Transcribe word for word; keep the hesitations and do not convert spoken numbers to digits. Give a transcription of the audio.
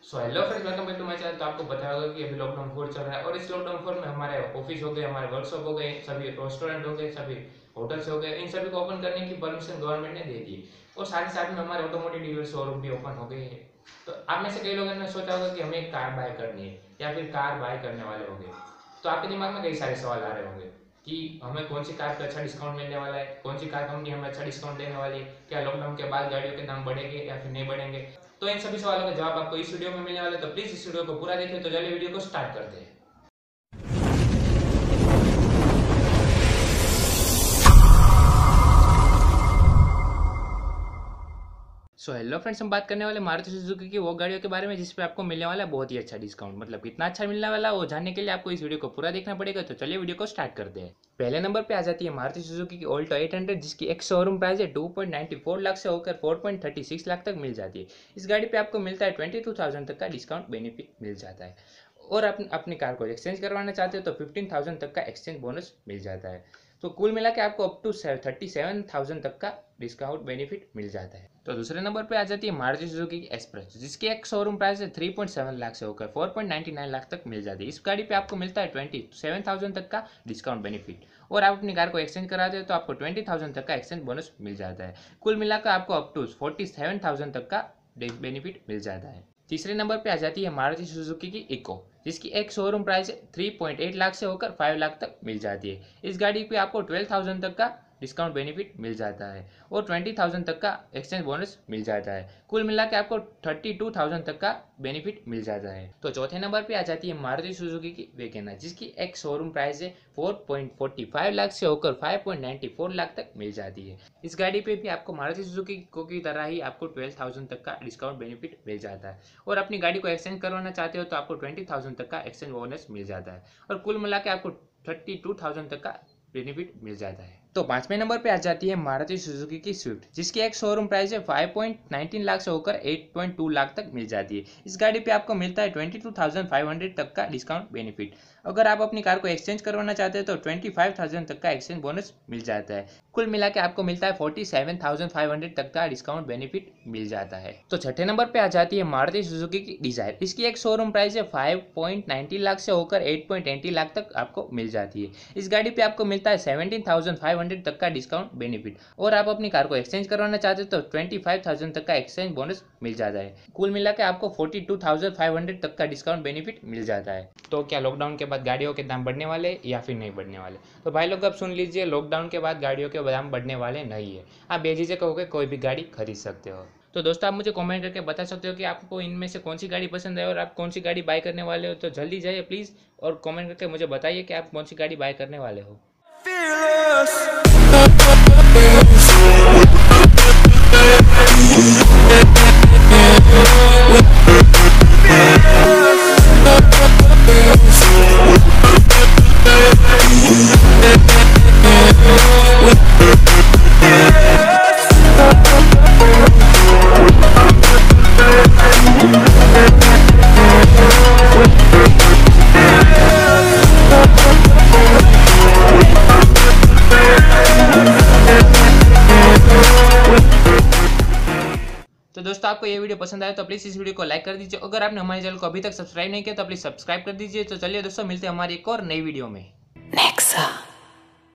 So hello friends, welcome back to my channel. तो आपको पता होगा कि अभी लॉकडाउन फोर चल रहा है और इस लॉकडाउन फोर में हमारे ऑफिस हो गए, हमारे वर्कशॉप हो गए, सभी रेस्टोरेंट हो गए, सभी होटल्स हो गए, इन सभी को ओपन करने की परमिशन गवर्नमेंट ने दे दी। और साथ ही साथ में हमारे ऑटोमोटिव डीलर शोरूम भी ओपन हो गए हैं। तो आप में से कई लोगों ने सोचा होगा कि हमें एक कार बाय करनी है या फिर कार बाय करने वाले होंगे। तो आपके दिमाग में कई सारे सवाल आ रहे होंगे कि हमें कौन सी कार पर अच्छा डिस्काउंट मिलने वाला है, कौन सी कार कंपनी हमें अच्छा डिस्काउंट देने वाली है, क्या लॉकडाउन के बाद गाड़ियों के दाम बढ़ेंगे या फिर नहीं बढ़ेंगे। तो इन सभी सवालों के जवाब आपको इस वीडियो में मिलने वाले, तो प्लीज इस वीडियो को पूरा देखिए। तो चलिए वीडियो को स्टार्ट करते हैं। सो हेलो फ्रेंड्स, हम बात करने वाले मारुति सुजुकी की वो गाड़ियों के बारे में जिस पे आपको मिलने वाला है बहुत ही अच्छा डिस्काउंट। मतलब कितना अच्छा मिलने वाला है वो जानने के लिए आपको इस वीडियो को पूरा देखना पड़ेगा। तो चलिए वीडियो को स्टार्ट करते हैं। पहले नंबर पे आ जाती है मारुति सुजुकी की ऑल्टो एट हंड्रेड, जिसकी एक शोरूम प्राइस है two point ninety four lakh से होकर four point thirty six lakh तक मिल जाती है। इस गाड़ी पे आपको मिलता है ट्वेंटी टू थाउजेंड तक का डिस्काउंट बेनिफिट मिल जाता है। और आप अपनी कार को एक्सचेंज करवाना चाहते हो तो फिफ्टीन थाउजेंड तक का एक्सचेंज बोनस मिल जाता है। तो कुल मिला के आपको up to thirty seven thousand तक का डिस्काउंट बेनिफिट मिल जाता है। तो दूसरे नंबर पे आ जाती है मारुति सुजुकी की एक्सप्रेस, जिसकी एक शोरूम प्राइस है थ्री पॉइंट सेवन लाख से होकर four point ninety nine lakh तक मिल जाती है। इस गाड़ी पे आपको मिलता है ट्वेंटी सेवन थाउजेंड तक का डिस्काउंट बेनिफिट। और आप अपनी कार को एक्सचेंज कराते हो तो आपको ट्वेंटी थाउजेंड तक का एक्सचेंज बोनस मिल जाता है। कुल मिलाकर आपको up to forty seven thousand तक का बेनिफिट मिल जाता है। तीसरे नंबर पे आ जाती है मारुति सुजुकी की इको, जिसकी एक showroom price three point eight lakh से होकर फाइव लाख तक मिल जाती है। इस गाड़ी पे आपको ट्वेल्व थाउजेंड तक का डिस्काउंट बेनिफिट मिल जाता है और ट्वेंटी थाउजेंड तक का एक्सचेंज बोनस मिल जाता है। कुल मिला के आपको थर्टी टू थाउजेंड तक का बेनिफिट मिल जाता है। तो चौथे नंबर पे आ जाती है मारुति सुजुकी की वैगनर, जिसकी एक शोरूम प्राइस है four point forty five lakh से होकर five point ninety four lakh तक मिल जाती है। इस गाड़ी पे भी आपको मारुति सुजुकी को की तरह ही आपको ट्वेल्व थाउजेंड तक का डिस्काउंट बेनिफिट मिल जाता है। और अपनी गाड़ी को एक्सचेंज करवाना चाहते हो तो आपको ट्वेंटी थाउजेंड तक का एक्सचेंज बोनस मिल जाता है और कुल मिला के आपको थर्टी टू थाउजेंड तक का बेनिफिट मिल जाता है। तो पांचवें नंबर पे आ जाती है मारुति सुजुकी की स्विफ्ट, जिसकी एक शोरूम प्राइस है फाइव पॉइंट नाइन्टीन लाख से होकर एट पॉइंट टू लाख तक मिल जाती है। इस गाड़ी पे आपको मिलता है twenty two thousand five hundred तक का डिस्काउंट बेनिफिट। अगर आप अपनी कार को एक्सचेंज करवाना चाहते हैं तो ट्वेंटी फाइव थाउजेंड तक का एक्सचेंज बोनस मिल जाता है। कुल मिला के आपको मिलता है forty seven thousand five hundred तक का डिस्काउंट बेनिफिट मिल जाता है। तो छठे नंबर पे आ जाती है मारुति सुजुकी की डिजायर। इसकी एक शोरूम प्राइस है फाइव पॉइंट नाइन्टी लाख से होकर एट पॉइंट एटी लाख तक आपको मिल जाती है। इस गाड़ी पे आपको मिलता है सेवेंटीन थाउजेंड फाइव हंड्रेड तक का डिस्काउंट बेनिफिट। और आप अपनी कार को एक्सचेंज करवाना चाहते हो तो ट्वेंटी फाइव थाउजेंड तक का एक्सचेंज बोनस मिल जाता है। कुल मिला के आपको forty two thousand five hundred तक का डिस्काउंट बेनिफिट मिल जाता है। तो क्या लॉकडाउन के बाद गाड़ियों के दाम बढ़ने वाले या फिर नहीं बढ़ने वाले? तो भाई लोग अब सुन लीजिए, लॉकडाउन के बाद गाड़ियों के दाम बढ़ने वाले नहीं है। आप बेझिझक होकर कोई भी गाड़ी खरीद सकते हो। तो दोस्तों, आप मुझे कमेंट करके बता सकते हो कि आपको इनमें से कौन सी गाड़ी पसंद है और आप कौन सी गाड़ी बाय करने वाले हो। तो जल्दी जाइए प्लीज़ और कमेंट करके मुझे बताइए कि आप कौन सी गाड़ी बाय करने वाले हो। तो दोस्तों, आपको ये वीडियो पसंद आया तो प्लीज़ इस वीडियो को लाइक कर दीजिए। अगर आपने हमारे चैनल को अभी तक सब्सक्राइब नहीं किया तो प्लीज़ सब्सक्राइब कर दीजिए। तो चलिए दोस्तों, मिलते हैं हमारी एक और नई वीडियो में। नेक्सा।